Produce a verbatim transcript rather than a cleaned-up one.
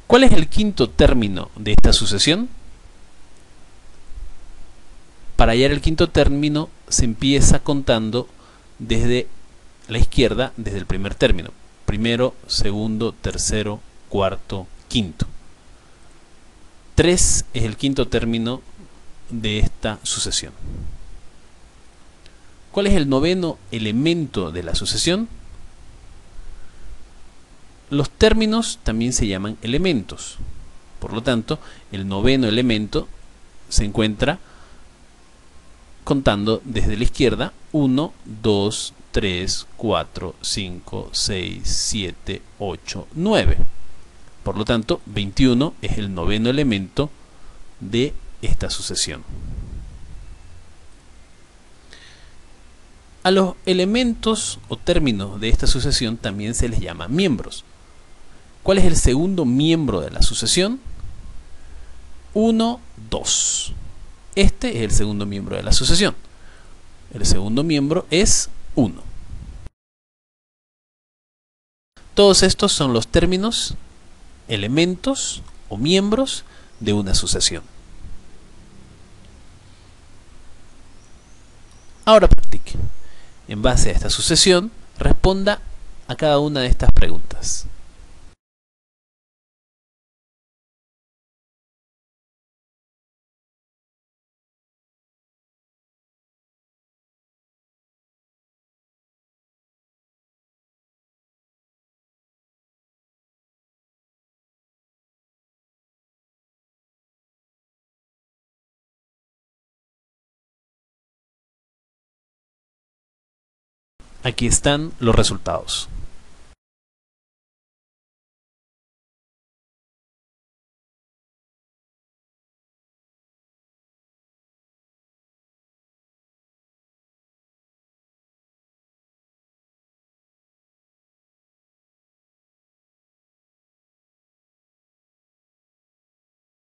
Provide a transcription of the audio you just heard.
¿Cuál es el quinto término de esta sucesión? Para hallar el quinto término se empieza contando desde la izquierda, desde el primer término. Primero, segundo, tercero, cuarto, quinto. tres es el quinto término de esta sucesión. ¿Cuál es el noveno elemento de la sucesión? Los términos también se llaman elementos. Por lo tanto, el noveno elemento se encuentra contando desde la izquierda uno, dos, tres, cuatro, cinco, seis, siete, ocho, nueve. Por lo tanto, veintiuno es el noveno elemento de esta sucesión. A los elementos o términos de esta sucesión también se les llama miembros. ¿Cuál es el segundo miembro de la sucesión? uno, dos. Este es el segundo miembro de la sucesión. El segundo miembro es uno. Todos estos son los términos, elementos o miembros de una sucesión. Ahora practique. En base a esta sucesión, responda a cada una de estas preguntas. Aquí están los resultados.